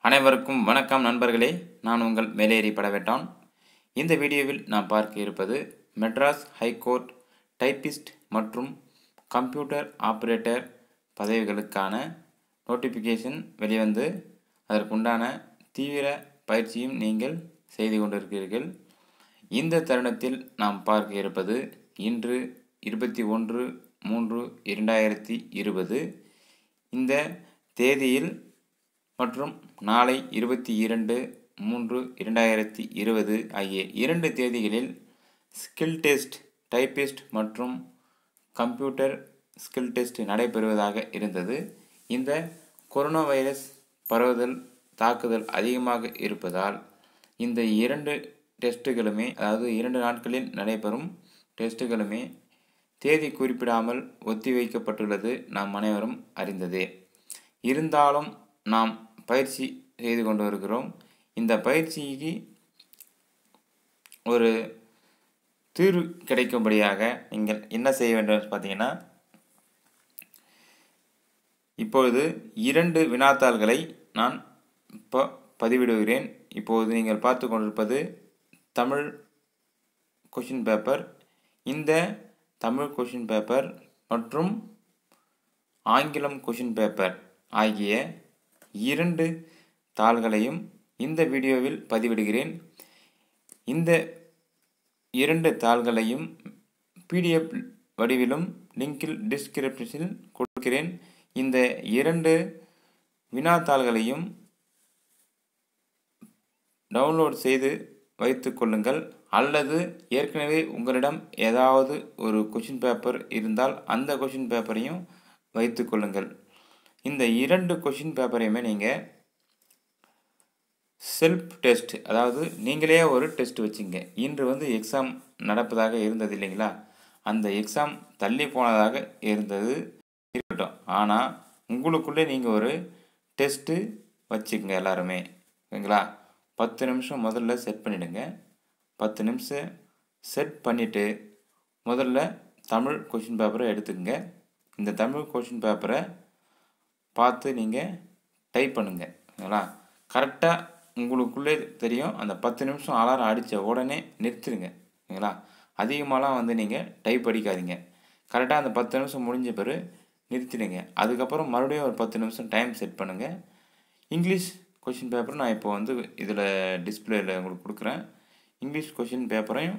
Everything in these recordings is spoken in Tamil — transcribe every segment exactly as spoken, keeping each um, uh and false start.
அனைவருக்கும் வணக்கம் நண்பர்களே. நான் உங்கள் மேலேறி படவேட்டான். இந்த வீடியோவில் நாம் பார்க்க இருப்பது மெட்ராஸ் ஹைகோர்ட் டைப்பிஸ்ட் மற்றும் கம்ப்யூட்டர் ஆபரேட்டர் பதவிகளுக்கான நோட்டிஃபிகேஷன் வெளிவந்து அதற்குண்டான தீவிர பயிற்சியும் நீங்கள் செய்து கொண்டிருக்கிறீர்கள். இந்த தருணத்தில் நாம் பார்க்க இருப்பது இன்று இருபத்தி ஒன்று மூன்று இரண்டாயிரத்தி இருபது இந்த தேதியில் மற்றும் நாளை இருபத்தி இரண்டு மூன்று இரண்டாயிரத்தி இருபது ஆகிய இரண்டு தேதிகளில் ஸ்கில் டெஸ்ட் டைப்பிஸ்ட் மற்றும் கம்ப்யூட்டர் ஸ்கில் டெஸ்ட் நடைபெறுவதாக இருந்தது. இந்த கொரோனா வைரஸ் பரவுதல் தாக்குதல் அதிகமாக இருப்பதால் இந்த இரண்டு டெஸ்ட்டுகளுமே அதாவது இரண்டு நாட்களில் நடைபெறும் டெஸ்ட்டுகளுமே தேதி குறிப்பிடாமல் ஒத்திவைக்கப்பட்டுள்ளது நாம் அனைவரும் அறிந்ததே. இருந்தாலும் நாம் பயிற்சி செய்து கொண்டு வருகிறோம். இந்த பயிற்சிக்கு ஒரு தீர்வு கிடைக்கும்படியாக நீங்கள் என்ன செய்ய வேண்டும் பார்த்தீங்கன்னா, இப்பொழுது இரண்டு வினாத்தாள்களை நான் இப்போ பதிவிடுகிறேன். இப்போது நீங்கள் பார்த்து கொண்டிருப்பது தமிழ் கொஷின் பேப்பர். இந்த தமிழ் கொஷின் பேப்பர் மற்றும் ஆங்கிலம் கொஷின் பேப்பர் ஆகிய இரண்டு தாள்களையும் இந்த வீடியோவில் பதிவிடுகிறேன். இந்த இரண்டு தாள்களையும் பிடிஎஃப் வடிவிலும் லிங்கில் டிஸ்கிரிப்ஷனில் கொடுக்கிறேன். இந்த இரண்டு வினாத்தாள்களையும் டவுன்லோட் செய்து வைத்து கொள்ளுங்கள். அல்லது ஏற்கனவே உங்களிடம் ஏதாவது ஒரு கொஷின் பேப்பர் இருந்தால் அந்த கொஷின் பேப்பரையும் வைத்து கொள்ளுங்கள். இந்த இரண்டு கொஷின் பேப்பரையுமே நீங்கள் செல்ஃப் டெஸ்ட் அதாவது நீங்களே ஒரு டெஸ்ட் வச்சுங்க. இன்று வந்து எக்ஸாம் நடப்பதாக இருந்தது இல்லைங்களா, அந்த எக்ஸாம் தள்ளி போனதாக இருந்தது இருக்கட்டும். ஆனால் உங்களுக்குள்ளே நீங்கள் ஒரு டெஸ்ட்டு வச்சுக்கோங்க எல்லாருமே, ஓகேங்களா. பத்து நிமிஷம் முதல்ல செட் பண்ணிவிடுங்க. பத்து நிமிஷம் செட் பண்ணிவிட்டு முதல்ல தமிழ் கொஷின் பேப்பரை எடுத்துக்கங்க. இந்த தமிழ் கொஷின் பேப்பரை பார்த்து நீங்கள் டைப் பண்ணுங்கள், ஓகேங்களா. கரெக்டாக உங்களுக்குள்ளே தெரியும். அந்த பத்து நிமிஷம் அலாரம் அடித்த உடனே நிறுத்திடுங்க, ஓகேங்களா. அதிகமாகலாம் வந்து நீங்கள் டைப் அடிக்காதீங்க. கரெக்டாக அந்த பத்து நிமிஷம் முடிஞ்ச பிறகு நிறுத்திடுங்க. அதுக்கப்புறம் மறுபடியும் ஒரு பத்து நிமிஷம் டைம் செட் பண்ணுங்கள். இங்கிலீஷ் கொஷின் பேப்பர் நான் இப்போ வந்து இதில் டிஸ்பிளேயில் உங்களுக்கு கொடுக்குறேன். இங்கிலீஷ் கொஷின் பேப்பரையும்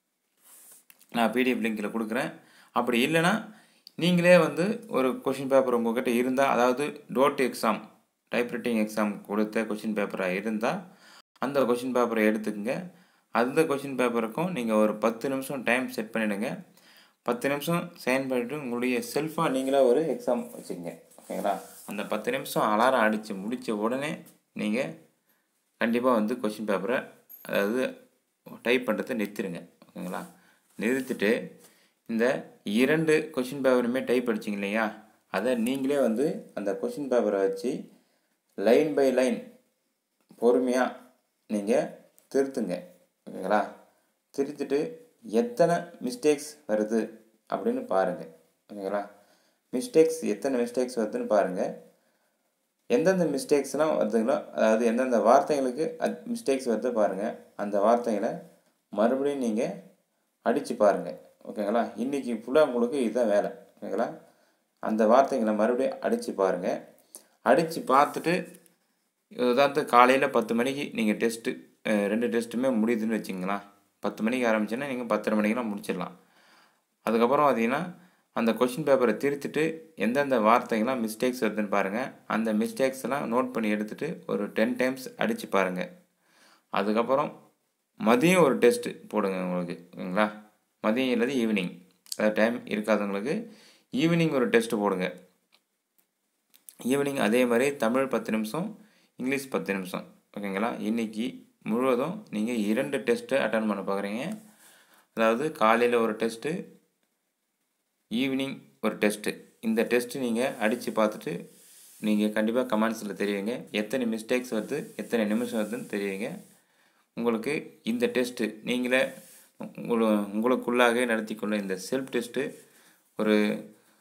நான் பிடிஎஃப் லிங்கில் கொடுக்குறேன். அப்படி இல்லைன்னா நீங்களே வந்து ஒரு கொஷின் பேப்பர் உங்கள்கிட்ட இருந்தால், அதாவது டோட் எக்ஸாம் டைப்ரைட்டிங் எக்ஸாம் கொடுத்த கொஷின் பேப்பராக இருந்தால் அந்த கொஷின் பேப்பரை எடுத்துக்கங்க. அந்த கொஷின் பேப்பருக்கும் நீங்கள் ஒரு பத்து நிமிஷம் டைம் செட் பண்ணிவிடுங்க. பத்து நிமிஷம் சைன் பண்ணிவிட்டு உங்களுடைய செல்ஃபாக நீங்களே ஒரு எக்ஸாம் வச்சுக்கோங்க, ஓகேங்களா. அந்த பத்து நிமிஷம் அலாரம் அடித்து முடித்த உடனே நீங்கள் கண்டிப்பாக வந்து கொஷின் பேப்பரை அதாவது டைப் பண்ணுறதை நிறுத்திடுங்க, ஓகேங்களா. நிறுத்திட்டு இந்த இரண்டு கொஷின் பேப்பருமே டைப் அடிச்சிங்க இல்லையா, அதை நீங்களே வந்து அந்த கொஷின் பேப்பரை வச்சு லைன் பை லைன் பொறுமையாக நீங்கள் திருத்துங்க, ஓகேங்களா. திருத்திட்டு எத்தனை மிஸ்டேக்ஸ் வருது அப்படின்னு பாருங்கள், ஓகேங்களா. மிஸ்டேக்ஸ் எத்தனை மிஸ்டேக்ஸ் வருதுன்னு பாருங்கள். எந்தெந்த மிஸ்டேக்ஸ்லாம் வருதுங்களோ, அதாவது எந்தெந்த வார்த்தைகளுக்கு அது மிஸ்டேக்ஸ் வருது பாருங்கள். அந்த வார்த்தைகளை மறுபடியும் நீங்கள் அடித்து பாருங்கள், ஓகேங்களா. இன்றைக்கி ஃபுல்லாக உங்களுக்கு இதுதான் வேலை, ஓகேங்களா. அந்த வார்த்தைகளை மறுபடியும் அடித்து பாருங்கள். அடித்து பார்த்துட்டு உதாரணத்து காலையில் பத்து மணிக்கு நீங்கள் டெஸ்ட்டு ரெண்டு டெஸ்ட்டுமே முடியுதுன்னு வச்சிங்களா. பத்து மணிக்கு ஆரம்பிச்சுன்னா நீங்கள் பத்தரை மணிக்கெலாம் முடிச்சிடலாம். அதுக்கப்புறம் பார்த்தீங்கன்னா அந்த கொஷின் பேப்பரை திருத்திட்டு எந்தெந்த வார்த்தைகள்லாம் மிஸ்டேக்ஸ் வருதுன்னு பாருங்கள். அந்த மிஸ்டேக்ஸ் எல்லாம் நோட் பண்ணி எடுத்துகிட்டு ஒரு டென் டைம்ஸ் அடித்து பாருங்கள். அதுக்கப்புறம் மதியம் ஒரு டெஸ்ட்டு போடுங்க உங்களுக்கு, ஓகேங்களா. மதியம் இல்லாத ஈவினிங், அதாவது டைம் இருக்காதவங்களுக்கு ஈவினிங் ஒரு டெஸ்ட்டு போடுங்க. ஈவினிங் அதே மாதிரி தமிழ் பத்து நிமிஷம், இங்கிலீஷ் பத்து நிமிஷம், ஓகேங்களா. இன்றைக்கி முழுவதும் நீங்கள் இரண்டு டெஸ்ட்டு அட்டன் பண்ண பார்க்குறீங்க. அதாவது காலையில் ஒரு டெஸ்ட்டு, ஈவினிங் ஒரு டெஸ்ட்டு. இந்த டெஸ்ட்டு நீங்கள் அடித்து பார்த்துட்டு நீங்கள் கண்டிப்பாக கமெண்ட்ஸில் தெரியுங்க எத்தனை மிஸ்டேக்ஸ் வருது, எத்தனை நிமிஷம் வருதுன்னு தெரியுங்க. உங்களுக்கு இந்த டெஸ்ட்டு நீங்களே உங்களு உங்களுக்குள்ளாக நடத்தி கொள்ள இந்த செல்ஃப் டெஸ்ட்டு ஒரு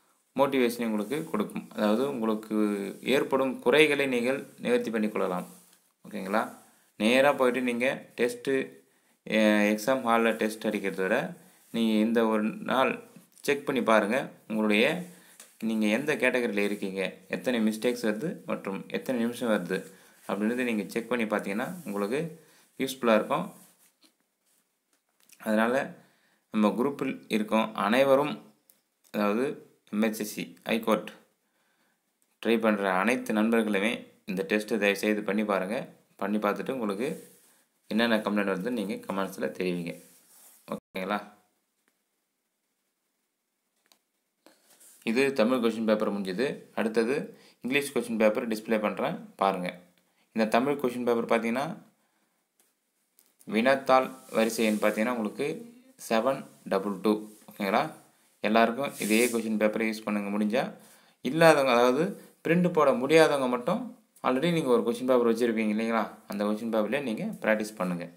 மோட்டிவேஷனை உங்களுக்கு கொடுக்கும். அதாவது உங்களுக்கு ஏற்படும் குறைகளை நீங்கள் நிவர்த்தி பண்ணிக்கொள்ளலாம். ஓகேங்களா? நேராக போயிட்டு நீங்கள் டெஸ்ட்டு எக்ஸாம் ஹாலில் டெஸ்ட் அடிக்கிறத விட நீங்கள் இந்த ஒரு நாள் செக் பண்ணி பாருங்கள். உங்களுடைய நீங்கள் எந்த கேட்டகரியில் இருக்கீங்க, எத்தனை மிஸ்டேக்ஸ் வருது மற்றும் எத்தனை நிமிஷம் வருது அப்படின்றத நீங்கள் செக் பண்ணி பார்த்தீங்கன்னா உங்களுக்கு யூஸ்ஃபுல்லாக இருக்கும். அதனால் நம்ம குரூப்பில் இருக்கோம் அனைவரும், அதாவது எம்ஹெச்எஸ்சி ஹைகோர்ட் ட்ரை பண்ணுற அனைத்து நண்பர்களுமே இந்த டெஸ்ட்டை தயவுசெய்து பண்ணி பாருங்கள். பண்ணி பார்த்துட்டு உங்களுக்கு என்னென்ன கம்ப்ளைண்ட் வருதுன்னு நீங்கள் கமெண்ட்ஸில் தெரிவிங்க. ஓகேங்களா? இது தமிழ் கொஷின் பேப்பர் முடிஞ்சது. அடுத்தது இங்கிலீஷ் கொஷின் பேப்பர் டிஸ்பிளே பண்ணுறேன் பாருங்கள். இந்த தமிழ் கொஷின் பேப்பர் பார்த்தீங்கன்னா வினாத்தாள் வரிசை எண் பார்த்தீங்கன்னா உங்களுக்கு செவன் டபுள் டூ. ஓகேங்களா? எல்லாருக்கும் இதே கொஷின் பேப்பரை யூஸ் பண்ணுங்க முடிஞ்சால். இல்லாதவங்க, அதாவது பிரிண்ட் போட முடியாதவங்க மட்டும் ஆல்ரெடி நீங்கள் ஒரு கொஷின் பேப்பர் வச்சுருப்பீங்க இல்லைங்களா, அந்த கொஷின் பேப்பர்லேயே நீங்கள் ப்ராக்டிஸ் பண்ணுங்கள்.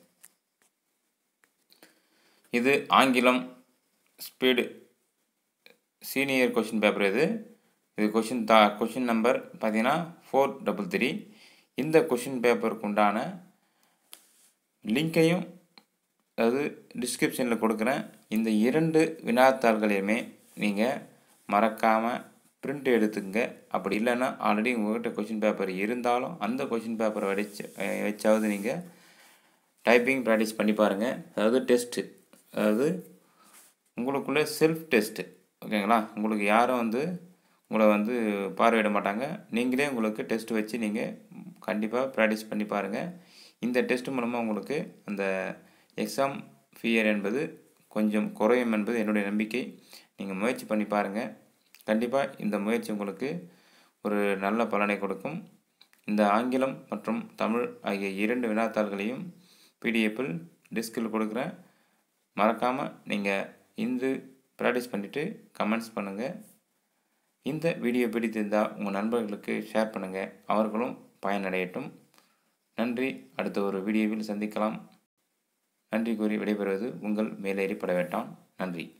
இது ஆங்கிலம் ஸ்பீடு சீனியர் கொஷின் பேப்பர். இது இது கொஷின் தா கொஷின் நம்பர் பார்த்தீங்கன்னா ஃபோர் டபுள் த்ரீ. இந்த கொஷின் பேப்பருக்கு உண்டான லிங்க்கையும் அதாவது டிஸ்கிரிப்ஷனில் கொடுக்குறேன். இந்த இரண்டு வினாத்தாள்களையுமே நீங்கள் மறக்காமல் பிரிண்ட் எடுத்துங்க. அப்படி இல்லைன்னா ஆல்ரெடி உங்கள்கிட்ட கொஷின் பேப்பர் இருந்தாலும் அந்த கொஷின் பேப்பரை வடிச்சு வச்சாவது நீங்கள் டைப்பிங் ப்ராக்டிஸ் பண்ணி பாருங்கள். அதாவது டெஸ்ட்டு, அதாவது உங்களுக்குள்ளே செல்ஃப் டெஸ்ட்டு. ஓகேங்களா? உங்களுக்கு யாரும் வந்து உங்களை வந்து பார்வையிட மாட்டாங்க. நீங்களே உங்களுக்கு டெஸ்ட் வச்சு நீங்கள் கண்டிப்பாக ப்ராக்டிஸ் பண்ணி பாருங்கள். இந்த டெஸ்ட் மூலமாக உங்களுக்கு அந்த எக்ஸாம் ஃபியர் என்பது கொஞ்சம் குறையும் என்பது என்னுடைய நம்பிக்கை. நீங்கள் முயற்சி பண்ணி பாருங்கள். கண்டிப்பாக இந்த முயற்சி உங்களுக்கு ஒரு நல்ல பலனை கொடுக்கும். இந்த ஆங்கிலம் மற்றும் தமிழ் ஆகிய இரண்டு வினாத்தாள்களையும் பிடிஎஃப்பில் டிஸ்கில் கொடுக்குறேன். மறக்காமல் நீங்கள் இன்று ப்ராக்டிஸ் பண்ணிவிட்டு கமெண்ட்ஸ் பண்ணுங்கள். இந்த வீடியோ பிடித்திருந்தால் உங்கள் நண்பர்களுக்கு ஷேர் பண்ணுங்கள், அவர்களும் பயனடையட்டும். நன்றி. அடுத்த ஒரு வீடியோவில் சந்திக்கலாம். நன்றி கூறி விடைபெறுவது உங்கள் மேலேறி பட வேண்டாம். நன்றி.